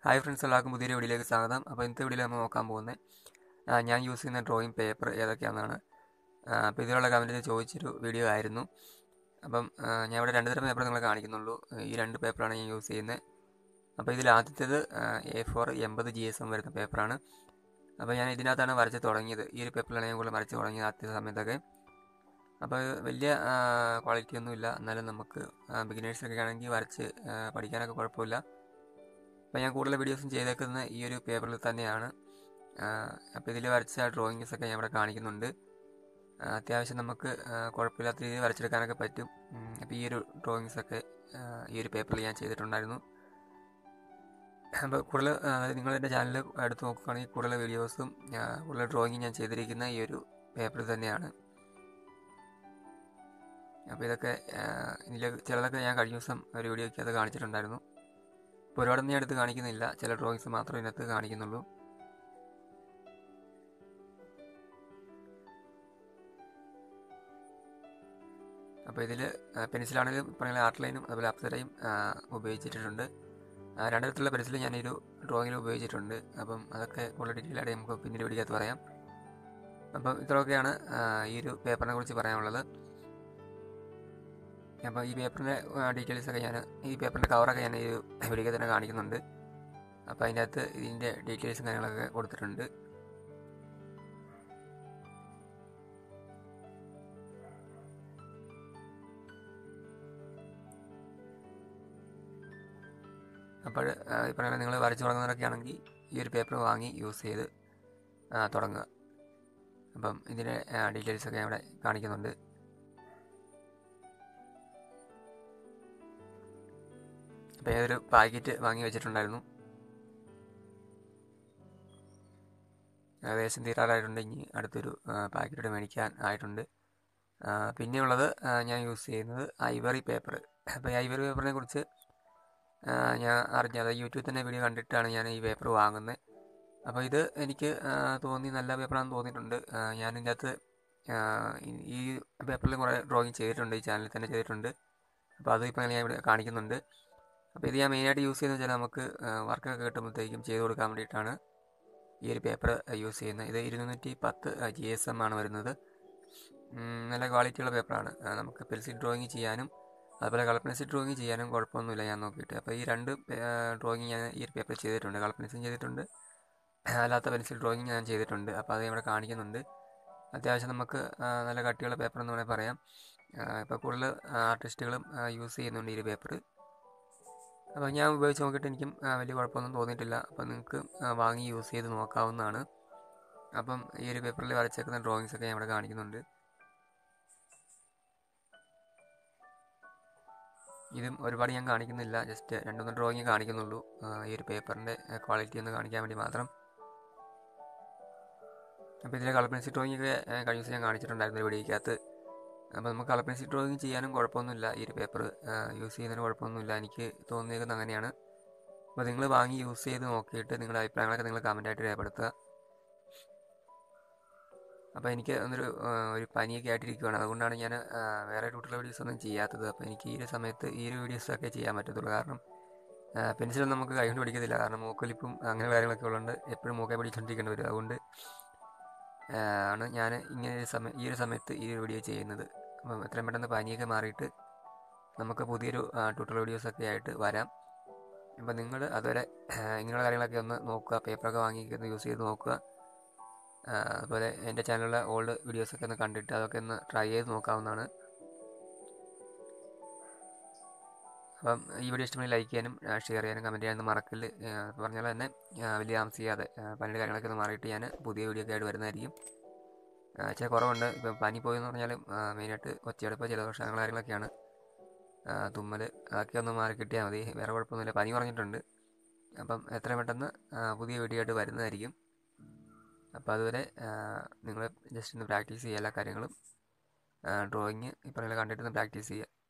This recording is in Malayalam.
ഹായ് ഫ്രണ്ട്സ്, എല്ലാവർക്കും പുതിയൊരു വീഡിയോയിലേക്ക് സ്വാഗതം. അപ്പോൾ ഇന്നത്തെ വീഡിയോയിൽ നമ്മൾ നോക്കാൻ പോകുന്നത് ഞാൻ യൂസ് ചെയ്യുന്ന ഡ്രോയിങ് പേപ്പർ ഏതൊക്കെയാണെന്നാണ്. അപ്പോൾ ഇതിലുള്ള കമൻറ്റിൽ ചോദിച്ചൊരു വീഡിയോ ആയിരുന്നു. അപ്പം ഞാൻ ഇവിടെ രണ്ട് തരം പേപ്പർ നിങ്ങളെ കാണിക്കുന്നുള്ളൂ. ഈ രണ്ട് പേപ്പറാണ് ഞാൻ യൂസ് ചെയ്യുന്നത്. അപ്പോൾ ഇതിൽ ആദ്യത്തേത് A4 80 GSM വരുന്ന പേപ്പറാണ്. അപ്പോൾ ഞാൻ ഇതിനകത്താണ് വരച്ച് തുടങ്ങിയത്. ഈ ഒരു പേപ്പറിലാണ് ഞാൻ കൂടുതൽ വരച്ച് തുടങ്ങിയത് ആദ്യത്തെ സമയത്തൊക്കെ. അപ്പോൾ വലിയ ക്വാളിറ്റി ഒന്നുമില്ല, എന്നാലും നമുക്ക് ബിഗിനേഴ്സൊക്കെ ആണെങ്കിൽ വരച്ച് പഠിക്കാനൊക്കെ കുഴപ്പമില്ല. അപ്പോൾ ഞാൻ കൂടുതൽ വീഡിയോസും ചെയ്തേക്കുന്നത് ഈ ഒരു പേപ്പറിൽ തന്നെയാണ്. അപ്പോൾ ഇതിൽ വരച്ച ഡ്രോയിങ്സൊക്കെ ഞാൻ ഇവിടെ കാണിക്കുന്നുണ്ട്. അത്യാവശ്യം നമുക്ക് കുഴപ്പമില്ലാത്ത രീതിയിൽ വരച്ചെടുക്കാനൊക്കെ പറ്റും. അപ്പോൾ ഈ ഒരു ഡ്രോയിങ്സൊക്കെ ഈ ഒരു പേപ്പറിൽ ഞാൻ ചെയ്തിട്ടുണ്ടായിരുന്നു. അപ്പോൾ കൂടുതൽ നിങ്ങൾ എൻ്റെ ചാനൽ എടുത്ത് നോക്കുകയാണെങ്കിൽ കൂടുതൽ വീഡിയോസും കൂടുതൽ ഡ്രോയിങ് ഞാൻ ചെയ്തിരിക്കുന്ന ഈ ഒരു പേപ്പറിൽ തന്നെയാണ്. അപ്പോൾ ഇതൊക്കെ ഇതിൽ ചിലതൊക്കെ ഞാൻ കഴിഞ്ഞ ദിവസം ഒരു വീഡിയോയ്ക്ക് അത് കാണിച്ചിട്ടുണ്ടായിരുന്നു. ഇപ്പോൾ ഒരുപാടൊന്നും ഞാൻ എടുത്ത് കാണിക്കുന്നില്ല, ചില ഡ്രോയിങ്സ് മാത്രമേ ഇതിനകത്ത് കാണിക്കുന്നുള്ളൂ. അപ്പോൾ ഇതിൽ പെൻസിലാണെങ്കിലും പറഞ്ഞ ആർട്ട് ലൈനും അതുപോലെ അപ്സരയും ഉപയോഗിച്ചിട്ടുണ്ട്. രണ്ട് തരത്തിലുള്ള പെൻസിൽ ഞാനൊരു ഡ്രോയിങ്ങിൽ ഉപയോഗിച്ചിട്ടുണ്ട്. അപ്പം അതൊക്കെ കൂടുതൽ ഡീറ്റെയിൽ ആയിട്ട് നമുക്ക് പിന്നീട് വീഡിയോക്കകത്ത് പറയാം. അപ്പം ഇത്രയൊക്കെയാണ് ഈ ഒരു പേപ്പറിനെ കുറിച്ച് പറയാനുള്ളത്. അപ്പോൾ ഈ പേപ്പറിൻ്റെ ഡീറ്റെയിൽസൊക്കെ ഈ പേപ്പറിൻ്റെ കവറൊക്കെ ഞാൻ ഈ വീഡിയോയിൽ തന്നെ കാണിക്കുന്നുണ്ട്. അപ്പോൾ അതിൻ്റെ അകത്ത് ഇതിൻ്റെ ഡീറ്റെയിൽസും കാര്യങ്ങളൊക്കെ കൊടുത്തിട്ടുണ്ട്. അപ്പോൾ ഈ പറയുന്നത് നിങ്ങൾ വരച്ച് തുടങ്ങുന്നവരൊക്കെ ആണെങ്കിൽ ഈ ഒരു പേപ്പർ വാങ്ങി യൂസ് ചെയ്ത് തുടങ്ങുക. അപ്പം ഇതിൻ്റെ ഡീറ്റെയിൽസൊക്കെ ഞാൻ ഇവിടെ കാണിക്കുന്നുണ്ട്. അപ്പോൾ ഏതൊരു പാക്കറ്റ് വാങ്ങി വെച്ചിട്ടുണ്ടായിരുന്നു. ഏകദേശം തീരാറായിട്ടുണ്ട്. ഇനി അടുത്തൊരു പാക്കറ്റ് മേടിക്കാൻ ആയിട്ടുണ്ട്. പിന്നെയുള്ളത് ഞാൻ യൂസ് ചെയ്യുന്നത് ഐവറി പേപ്പർ. അപ്പോൾ ഈ ഐവറി പേപ്പറിനെ കുറിച്ച് ഞാൻ അറിഞ്ഞത് യൂട്യൂബിൽ തന്നെ വീഡിയോ കണ്ടിട്ടാണ് ഞാൻ ഈ പേപ്പർ വാങ്ങുന്നത്. അപ്പോൾ ഇത് എനിക്ക് തോന്നി നല്ല പേപ്പറാണെന്ന് തോന്നിയിട്ടുണ്ട്. ഞാൻ ഇതിൻ്റെ അകത്ത് ഈ പേപ്പറിൽ കുറേ ഡ്രോയിങ് ചെയ്തിട്ടുണ്ട്, ഈ ചാനലിൽ തന്നെ ചെയ്തിട്ടുണ്ട്. അപ്പോൾ അത് ഇപ്പോൾ ഞാൻ ഇവിടെ കാണിക്കുന്നുണ്ട്. അപ്പോൾ ഇത് ഞാൻ മെയിനായിട്ട് യൂസ് ചെയ്യുന്നത് വെച്ചാൽ നമുക്ക് വർക്കൊക്കെ കിട്ടുമ്പോഴത്തേക്കും ചെയ്ത് കൊടുക്കാൻ വേണ്ടിയിട്ടാണ് ഈ ഒരു പേപ്പർ യൂസ് ചെയ്യുന്നത്. ഇത് 210 GSM ആണ് വരുന്നത്. നല്ല ക്വാളിറ്റിയുള്ള പേപ്പറാണ്. നമുക്ക് പെൻസിൽ ഡ്രോയിങ് ചെയ്യാനും അതുപോലെ കളർ പെൻസിൽ ഡ്രോയിങ് ചെയ്യാനും കുഴപ്പമൊന്നുമില്ല ഞാൻ നോക്കിയിട്ട്. അപ്പോൾ ഈ രണ്ട് ഡ്രോയിങ് ഞാൻ ഈ ഒരു പേപ്പറിൽ ചെയ്തിട്ടുണ്ട്. കളർ പെൻസിലും ചെയ്തിട്ടുണ്ട്, അല്ലാത്ത പെൻസിൽ ഡ്രോയിങ് ഞാൻ ചെയ്തിട്ടുണ്ട്. അപ്പോൾ അത് ഇവിടെ കാണിക്കുന്നുണ്ട്. അത്യാവശ്യം നമുക്ക് നല്ല കട്ടിയുള്ള പേപ്പർ എന്ന് വേണമെങ്കിൽ പറയാം. ഇപ്പോൾ കൂടുതൽ ആർട്ടിസ്റ്റുകളും യൂസ് ചെയ്യുന്നുണ്ട് ഈ ഒരു പേപ്പർ. അപ്പോൾ ഞാൻ ഉപയോഗിച്ച് നോക്കിയിട്ട് എനിക്കും വലിയ കുഴപ്പമൊന്നും തോന്നിയിട്ടില്ല. അപ്പോൾ നിങ്ങൾക്ക് വാങ്ങി യൂസ് ചെയ്ത് നോക്കാവുന്നതാണ്. അപ്പം ഈ ഒരു പേപ്പറിൽ വരച്ചേക്കുന്ന ഡ്രോയിങ്സൊക്കെ ഞാൻ ഇവിടെ കാണിക്കുന്നുണ്ട്. ഇതും ഒരുപാട് ഞാൻ കാണിക്കുന്നില്ല, ജസ്റ്റ് 2-3 ഡ്രോയിങ് കാണിക്കുന്നുള്ളൂ. ഈ ഒരു പേപ്പറിൻ്റെ ക്വാളിറ്റി ഒന്ന് കാണിക്കാൻ വേണ്ടി മാത്രം. അപ്പോൾ ഇതിലെ കളർ പെൻസിൽ ഡ്രോയിങ് ഒക്കെ കഴിഞ്ഞ ദിവസം ഞാൻ കാണിച്ചിട്ടുണ്ടായിരുന്നു വീഡിയോയ്ക്കകത്ത്. അപ്പോൾ നമുക്ക് കളർ പെൻസിൽ ഡ്രോയിങ് ചെയ്യാനും കുഴപ്പമൊന്നുമില്ല, ഈ ഒരു പേപ്പർ യൂസ് ചെയ്യുന്നതിന് കുഴപ്പമൊന്നുമില്ല, എനിക്ക് തോന്നിയേക്കുന്നത് അങ്ങനെയാണ്. അപ്പോൾ നിങ്ങൾ വാങ്ങി യൂസ് ചെയ്ത് നോക്കിയിട്ട് നിങ്ങളുടെ അഭിപ്രായങ്ങളൊക്കെ നിങ്ങൾ കമൻറ്റായിട്ട് രേഖപ്പെടുത്തുക. അപ്പോൾ എനിക്ക് ഒരു പനിയൊക്കെ ആയിട്ടിരിക്കുകയാണ്, അതുകൊണ്ടാണ് ഞാൻ വേറെ ട്യൂട്ടോറിയൽ വീഡിയോസ് ഒന്നും ചെയ്യാത്തത്. അപ്പോൾ എനിക്ക് ഈ ഒരു സമയത്ത് ഈ ഒരു വീഡിയോസൊക്കെ ചെയ്യാൻ പറ്റത്തുള്ളൂ. കാരണം പെൻസിലൊന്നും നമുക്ക് കൈകൊണ്ട് പിടിക്കത്തില്ല, കാരണം മൂക്കൊലിപ്പും അങ്ങനെ കാര്യങ്ങളൊക്കെ ഉള്ളതുകൊണ്ട് എപ്പോഴും മൂക്കെ പിടിച്ചുകൊണ്ടിരിക്കേണ്ടി വരും. അതുകൊണ്ട് ആണ് ഞാൻ ഈ ഒരു സമയത്ത് ഈ ഒരു വീഡിയോ ചെയ്യുന്നത്. അപ്പം എത്രയും പെട്ടെന്ന് പനിയൊക്കെ മാറിയിട്ട് നമുക്ക് പുതിയൊരു ട്യൂട്ടോറിയൽ വീഡിയോസൊക്കെ ആയിട്ട് വരാം. അപ്പം നിങ്ങൾ അതുവരെ ഇങ്ങനെയുള്ള കാര്യങ്ങളൊക്കെ ഒന്ന് നോക്കുക, പേപ്പറൊക്കെ വാങ്ങി ഒന്ന് യൂസ് ചെയ്ത് നോക്കുക. അതുപോലെ എൻ്റെ ചാനലിലെ ഓൾഡ് വീഡിയോസൊക്കെ ഒന്ന് കണ്ടിട്ട് അതൊക്കെ ഒന്ന് ട്രൈ ചെയ്ത് നോക്കാവുന്നതാണ്. അപ്പം ഈ വീഡിയോ ഇഷ്ടമായി ലൈക്ക് ചെയ്യാനും ഷെയർ ചെയ്യാനും കമൻറ്റ് ചെയ്യാനും മറക്കല്. പറഞ്ഞാൽ തന്നെ വലിയ താമസിക്കാതെ പനിയുടെ കാര്യങ്ങളൊക്കെ ഒന്ന് മാറിയിട്ട് ഞാൻ പുതിയ വീഡിയോ ഒക്കെ ആയിട്ട് വരുന്നതായിരിക്കും. ചില കുറവുണ്ട്. ഇപ്പം പനി പോയെന്ന് പറഞ്ഞാലും മെയിനായിട്ട് ഒച്ചയെടുപ്പ്, ജലദോഷം അങ്ങനെ കാര്യങ്ങളൊക്കെയാണ്. തുമ്മൽ അതൊക്കെ ഒന്ന് മാറി കിട്ടിയാൽ മതി, വേറെ കുഴപ്പമൊന്നുമില്ല. പനി കുറഞ്ഞിട്ടുണ്ട്. അപ്പം എത്രയും പെട്ടെന്ന് പുതിയ വീഡിയോ ആയിട്ട് വരുന്നതായിരിക്കും. അപ്പോൾ അതുവരെ നിങ്ങൾ ജസ്റ്റ് ഒന്ന് പ്രാക്ടീസ് ചെയ്യുക എല്ലാ കാര്യങ്ങളും. ഡ്രോയിങ് ഈ പറയുന്നത് കണ്ടിട്ടൊന്ന് പ്രാക്ടീസ് ചെയ്യുക.